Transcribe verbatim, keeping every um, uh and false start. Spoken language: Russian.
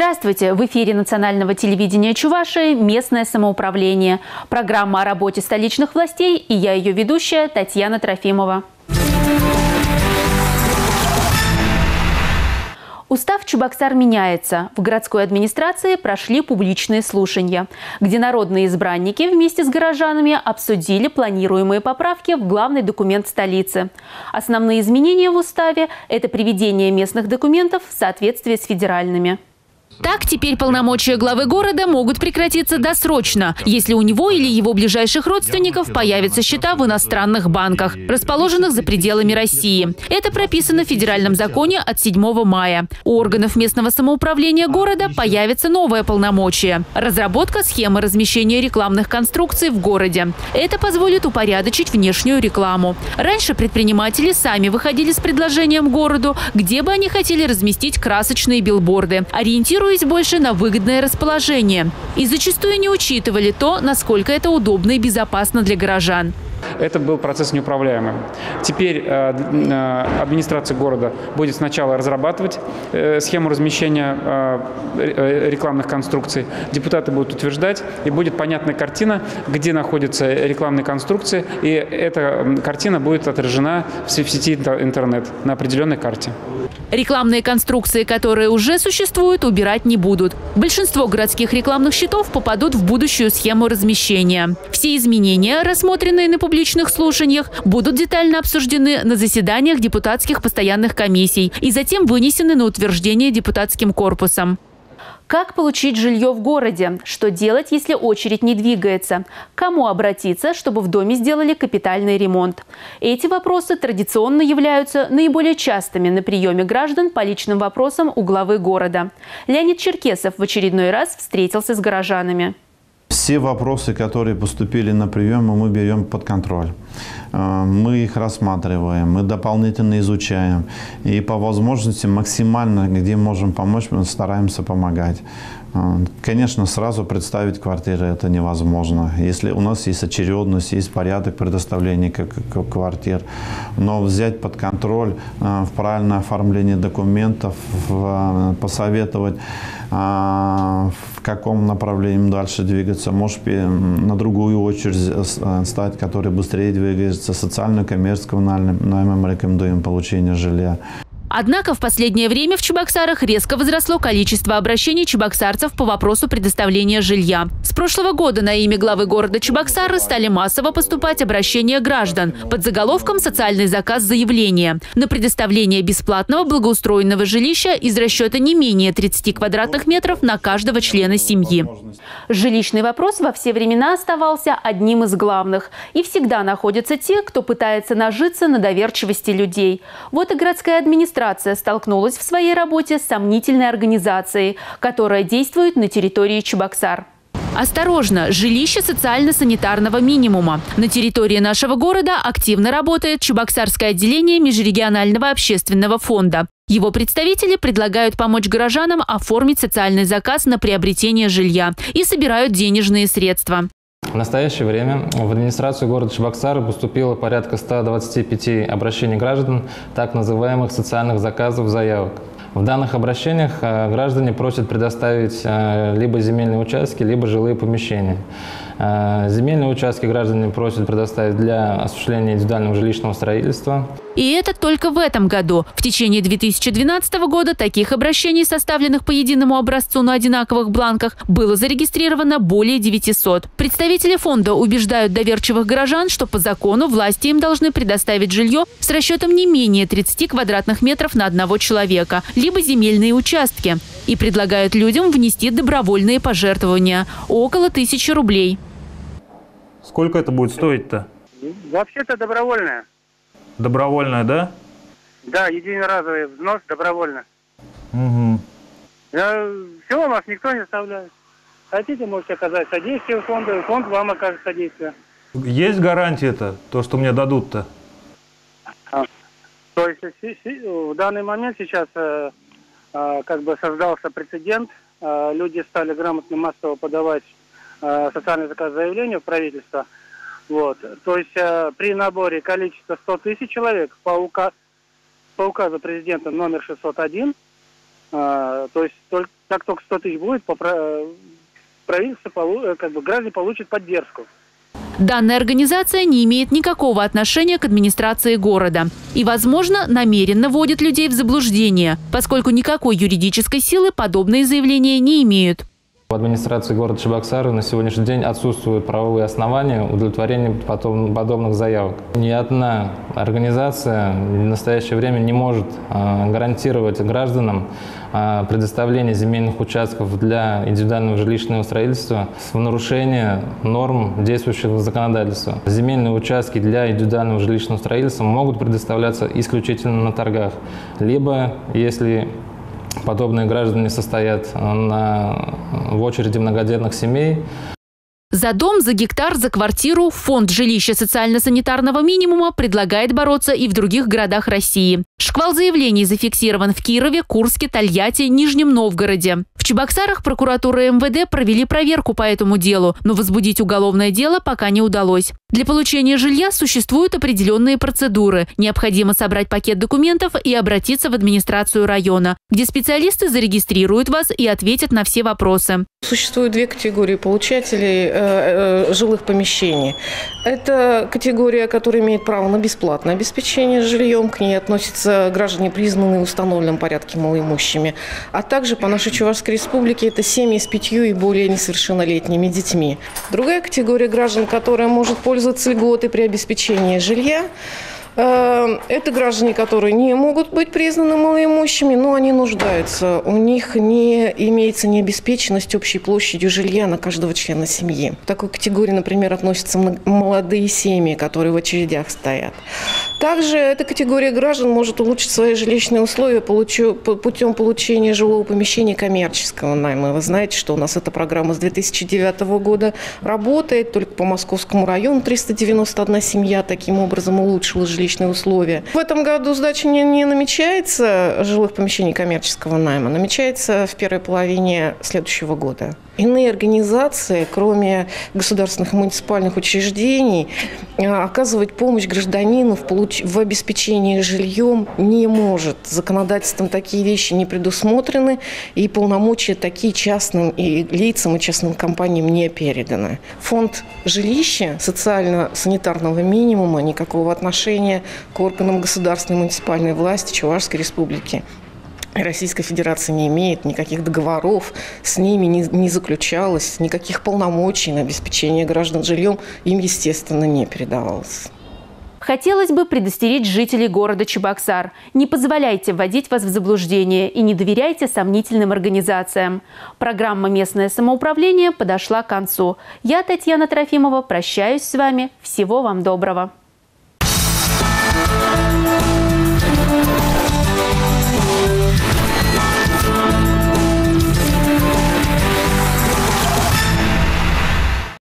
Здравствуйте! В эфире национального телевидения Чувашии «Местное самоуправление». Программа о работе столичных властей и я ее ведущая Татьяна Трофимова. Устав Чебоксар меняется. В городской администрации прошли публичные слушания, где народные избранники вместе с горожанами обсудили планируемые поправки в главный документ столицы. Основные изменения в уставе – это приведение местных документов в соответствие с федеральными. Так, теперь полномочия главы города могут прекратиться досрочно, если у него или его ближайших родственников появятся счета в иностранных банках, расположенных за пределами России. Это прописано в федеральном законе от седьмого мая. У органов местного самоуправления города появится новое полномочие – разработка схемы размещения рекламных конструкций в городе. Это позволит упорядочить внешнюю рекламу. Раньше предприниматели сами выходили с предложением городу, где бы они хотели разместить красочные билборды, ориентируясь больше на выгодное расположение. И зачастую не учитывали то, насколько это удобно и безопасно для горожан. Это был процесс неуправляемый. Теперь э, администрация города будет сначала разрабатывать э, схему размещения э, рекламных конструкций. Депутаты будут утверждать, и будет понятная картина, где находятся рекламные конструкции. И эта картина будет отражена в сети интернет на определенной карте. Рекламные конструкции, которые уже существуют, убирать не будут. Большинство городских рекламных щитов попадут в будущую схему размещения. Все изменения, рассмотренные на публичных слушаниях, будут детально обсуждены на заседаниях депутатских постоянных комиссий и затем вынесены на утверждение депутатским корпусом. Как получить жилье в городе? Что делать, если очередь не двигается? К кому обратиться, чтобы в доме сделали капитальный ремонт? Эти вопросы традиционно являются наиболее частыми на приеме граждан по личным вопросам у главы города. Леонид Черкесов в очередной раз встретился с горожанами. Все вопросы, которые поступили на прием, мы берем под контроль. Мы их рассматриваем, мы дополнительно изучаем. И по возможности максимально, где можем помочь, мы стараемся помогать. Конечно, сразу представить квартиры это невозможно. Если у нас есть очередность, есть порядок предоставления квартир, но взять под контроль в правильное оформление документов, посоветовать, в каком направлении дальше двигаться, может на другую очередь стать, которая быстрее двигается, социально-коммерческого найма мы рекомендуем получение жилья. Однако в последнее время в Чебоксарах резко возросло количество обращений чебоксарцев по вопросу предоставления жилья. С прошлого года на имя главы города Чебоксары стали массово поступать обращения граждан под заголовком «Социальный заказ заявления» на предоставление бесплатного благоустроенного жилища из расчета не менее тридцати квадратных метров на каждого члена семьи. Жилищный вопрос во все времена оставался одним из главных. И всегда находятся те, кто пытается нажиться на доверчивости людей. Вот и городская администрация столкнулась в своей работе с сомнительной организацией, которая действует на территории Чебоксар. Осторожно! Жилище социально-санитарного минимума. На территории нашего города активно работает Чебоксарское отделение Межрегионального общественного фонда. Его представители предлагают помочь горожанам оформить социальный заказ на приобретение жилья и собирают денежные средства. В настоящее время в администрацию города Чебоксары поступило порядка ста двадцати пяти обращений граждан, так называемых социальных заказов заявок. В данных обращениях граждане просят предоставить либо земельные участки, либо жилые помещения. Земельные участки граждане просят предоставить для осуществления индивидуального жилищного строительства. И это только в этом году. В течение две тысячи двенадцатого года таких обращений, составленных по единому образцу на одинаковых бланках, было зарегистрировано более девятисот. Представители фонда убеждают доверчивых горожан, что по закону власти им должны предоставить жилье с расчетом не менее тридцати квадратных метров на одного человека, либо земельные участки. И предлагают людям внести добровольные пожертвования – около тысячи рублей. Сколько это будет стоить-то? Вообще-то добровольная. Добровольная, да? Да, единоразовый взнос добровольно. Угу. Я, все, вас никто не оставляет. Хотите, можете оказать содействие фонду, и фонд вам окажет содействие. Есть гарантия-то, то, что мне дадут-то? А, то есть в данный момент сейчас э, э, как бы создался прецедент, э, люди стали грамотно массово подавать социальный заказ заявления в правительство. Вот. То есть э, при наборе количества сто тысяч человек по, указ, по указу президента номер шестьсот один То есть только, как только сто тысяч будет, правительство, как бы, граждане получат поддержку. Данная организация не имеет никакого отношения к администрации города и, возможно, намеренно вводит людей в заблуждение, поскольку никакой юридической силы подобные заявления не имеют. В администрации города Чебоксары на сегодняшний день отсутствуют правовые основания удовлетворения подобных заявок. Ни одна организация в настоящее время не может гарантировать гражданам предоставление земельных участков для индивидуального жилищного строительства в нарушение норм действующего законодательства. Земельные участки для индивидуального жилищного строительства могут предоставляться исключительно на торгах, либо если подобные граждане состоят на, в очереди многодетных семей. За дом, за гектар, за квартиру фонд жилища социально-санитарного минимума предлагает бороться и в других городах России. Шквал заявлений зафиксирован в Кирове, Курске, Тольятти, Нижнем Новгороде. В Чебоксарах прокуратура и эм вэ дэ провели проверку по этому делу, но возбудить уголовное дело пока не удалось. Для получения жилья существуют определенные процедуры. Необходимо собрать пакет документов и обратиться в администрацию района, где специалисты зарегистрируют вас и ответят на все вопросы. Существует две категории получателей э, э, жилых помещений. Это категория, которая имеет право на бесплатное обеспечение жильем. К ней относятся граждане, признанные в установленном порядке малоимущими. А также по нашей Чувашской республике это семьи с пятью и более несовершеннолетними детьми. Другая категория граждан, которая может пользоваться льготой при обеспечении жилья, это граждане, которые не могут быть признаны малоимущими, но они нуждаются. У них не имеется необеспеченность общей площадью жилья на каждого члена семьи. В такой категории, например, относятся молодые семьи, которые в очередях стоят. Также эта категория граждан может улучшить свои жилищные условия путем получения жилого помещения коммерческого найма. Вы знаете, что у нас эта программа с две тысячи девятого года работает. Только по Московскому району триста девяносто одна семья таким образом улучшила жилищные условия. В этом году сдача не, не намечается жилых помещений коммерческого найма, намечается в первой половине следующего года. Иные организации, кроме государственных и муниципальных учреждений, оказывать помощь гражданину в, получ... в обеспечении жильем не может. Законодательством такие вещи не предусмотрены, и полномочия такие частным и лицам и частным компаниям не переданы. Фонд жилища социально-санитарного минимума никакого отношения к органам государственной и муниципальной власти Чувашской республики Российской Федерации не имеет, никаких договоров с ними не, не заключалось, никаких полномочий на обеспечение граждан жильем им, естественно, не передавалось. Хотелось бы предостеречь жителей города Чебоксар. Не позволяйте вводить вас в заблуждение и не доверяйте сомнительным организациям. Программа «Местное самоуправление» подошла к концу. Я, Татьяна Трофимова, прощаюсь с вами. Всего вам доброго.